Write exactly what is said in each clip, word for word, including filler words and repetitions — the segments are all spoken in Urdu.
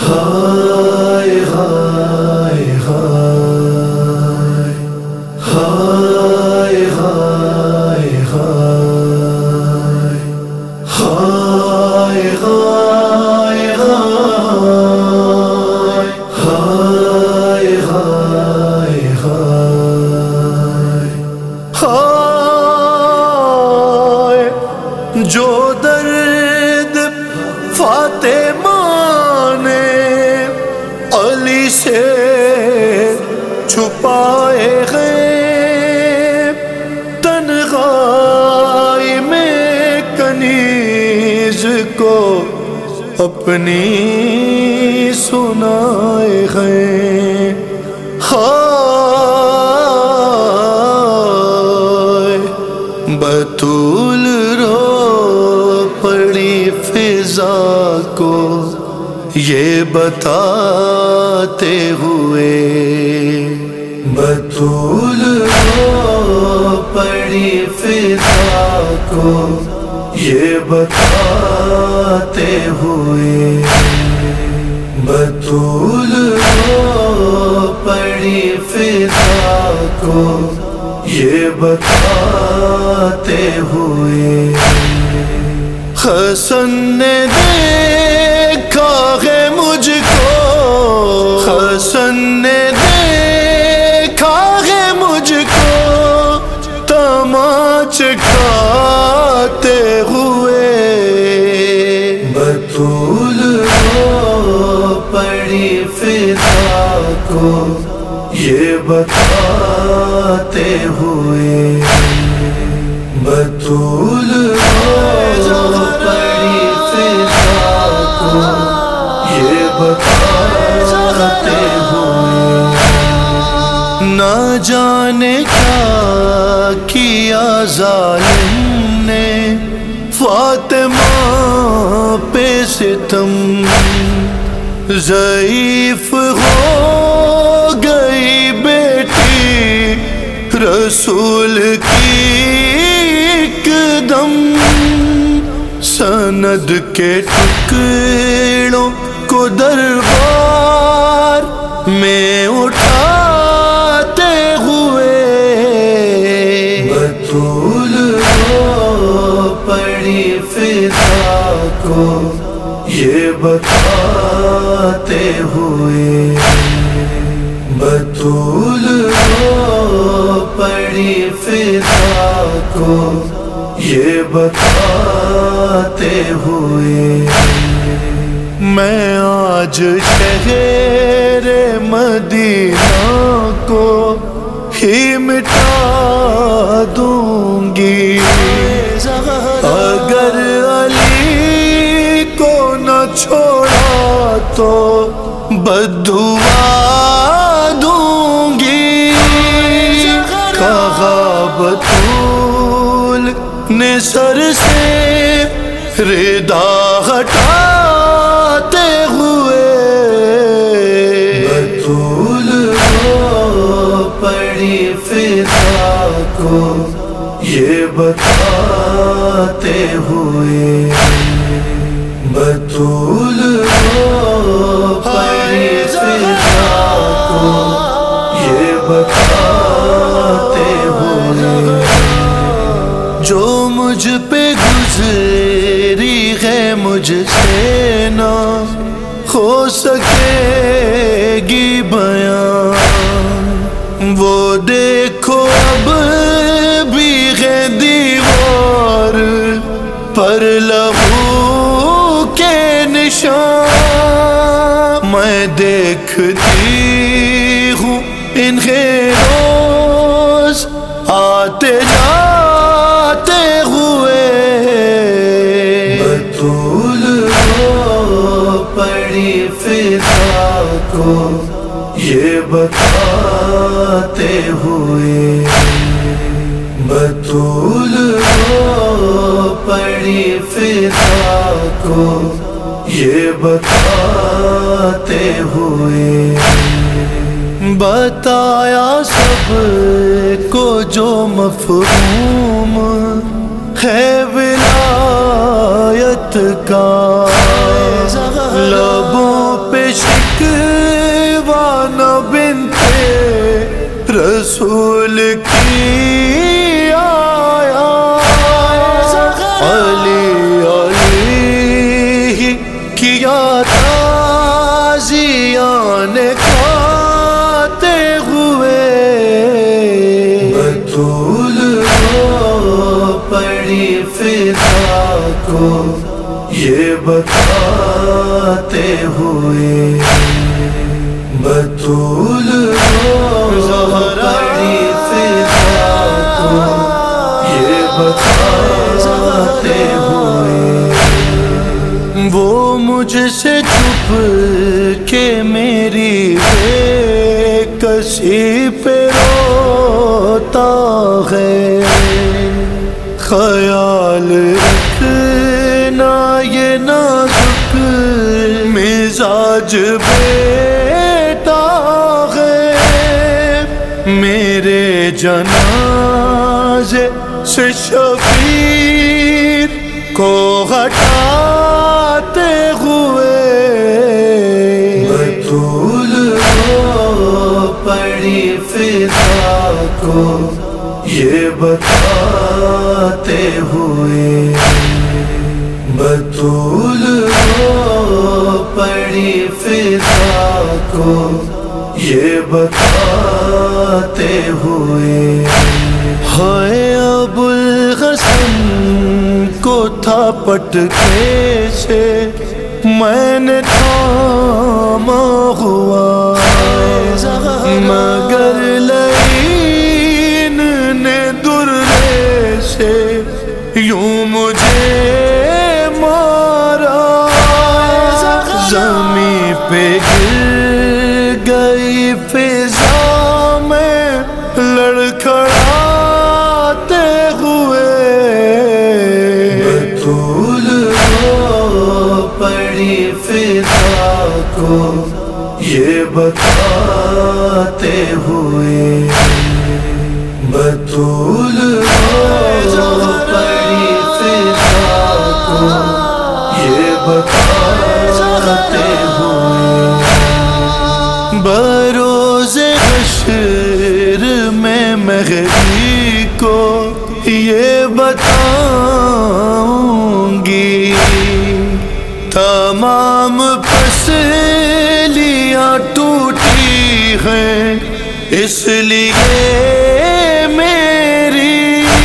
ہائے ہائے ہائے ہائے ہائے ہائے ہائے ہائے ہائے ہائے ہائے ہائے جو درد فاطمہ نے علی سے چھپائے ہیں، تنہائی میں کنیز کو اپنی سنائے ہیں۔ ہائے بطول رو پڑی فضا کو یہ بتاتے ہوئے، بطول رو پڑی فضا کو یہ بتاتے ہوئے، بطول رو پڑی فضا کو یہ بتاتے ہوئے، حسن نے دیکھا ہے مجھ کو، حسن نے دیکھا ہے مجھ کو تماچے کھاتے ہوئے، بطول رو پڑی فضا کو یہ بتاتے ہوئے، بطول رو پڑی فضا کو یہ بتاتے ہوئے، نہ جانے کیا کیا ظالم نے فاطمہ پہ ستم، ضعیف ہو گئی بیٹی رسول کی ایک دم، سند کے ٹکڑوں کو دربار میں اٹھاتے ہوئے، بطول رو پڑی فضا کو یہ بتاتے ہوئے، بطول رو پڑی فضا کو یہ بتاتے ہوئے، میں آج شہر مدینہ کو ہی مٹا دوں گی، اگر علی کو نہ چھوڑا تو بددعا دوں گی، کہا بطول نے سر سے ردا ہٹاتے ہوئے، بطول رو پڑی فضا کو یہ بتاتے ہوئے، بطول رو پڑی فضا کو یہ بتاتے ہوئے، جو مجھ پہ گزری ہے مجھ سے نہ ہو سکے گی بیان، وہ دیکھو اب بھی ہے دیوار پر لہو کے نشان، میں دیکھتی ہوں انہیں روز آتے جاتے ہوئے، بطول رو پڑی فضا کو یہ بتاتے ہوئے، بطول رو پڑی فضا کو یہ بتاتے ہوئے، بتایا سب کو جو مفہوم ہے ولایت کا، لبوں پہ تازیان کھاتے ہوئے بطول رو پڑی فضا کو یہ بتاتے ہوئے بطول رو پڑی فضا کو یہ بتاتے ہوئے وہ مجھ سے چھپ کے میری بے کسی پہ روتا ہے خیال رکھنا یہ نازک مزاج بیٹا ہے میرے جنازے سے شفیع کو ہٹاتے ہوئے بطول رو پڑی فضا کو یہ بتاتے ہوئے بطول رو پڑی فضا کو یہ بتاتے ہوئے ہائے ابو الحسن کو تھا پٹکے سے میں نے تھاما ہوا مگر لعین نے درے سے یوں مجھے مارا زمین پہ گر گئی فضا میں لڑکھڑاتے ہوئے بطول رو پڑی فضا کو یہ بتاتے ہوئے بطول رو پڑی فضا کو یہ بتاتے ہوئے بروز حشر میں مہدی کو یہ بتاؤں گی تمام پسلیاں ٹوٹی ہیں اس لیے میری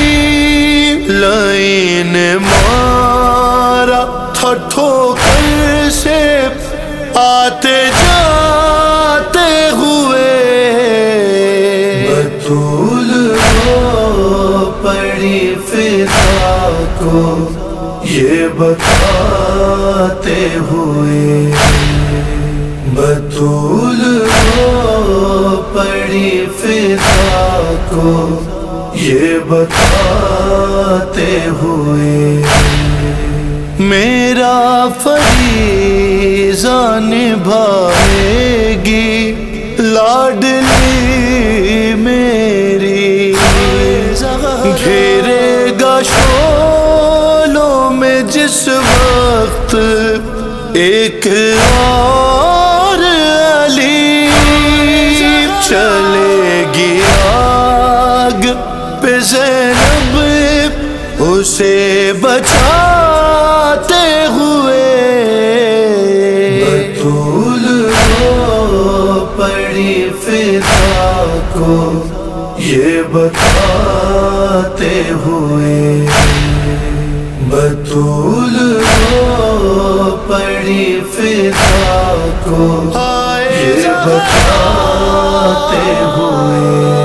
لائن مارا تھا ٹھوکر سے آتے جاتے ہوئے بطول رو پڑی فضا کو یہ بتاتے ہوئے بطول رو پڑی فضا کو یہ بتاتے ہوئے میرا فریضہ نبھائے گی لاڈلی میری گھیرے گا شولوں میں جس وقت ایک اور علی چلے گی آگ پہ زینب اسے بچاتے ہوئے بطول رو پڑی فضا کو یہ بتاتے ہوئے بطول رو پڑی فضا کو یہ بتاتے ہوئے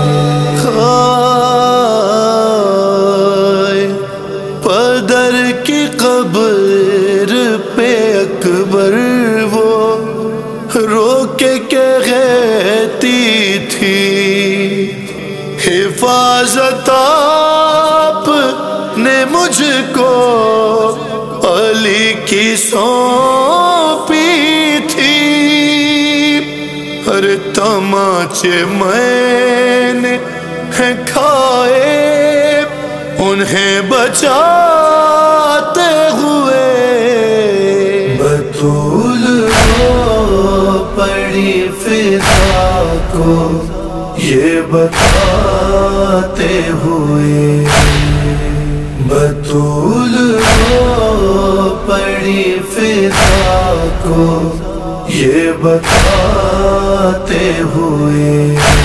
پدر کی قبر پہ اکبر وہ رو کے کہتی تھی حفاظت آپ نے مجھ کو علی کی سونپی تھی ہر تماچے میں نے کھائے انہیں بچاتے ہوئے بطول رو پڑی فضا کو یہ بتاتے ہوئے بطول رو پڑی فضا کو یہ بتاتے ہوئے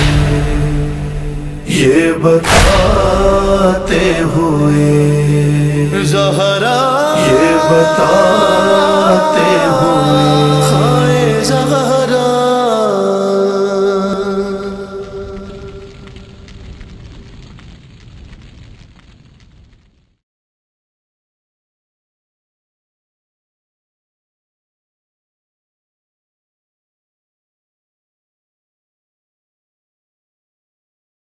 یہ بتاتے ہوئے زہرا یہ بتاتے ہوئے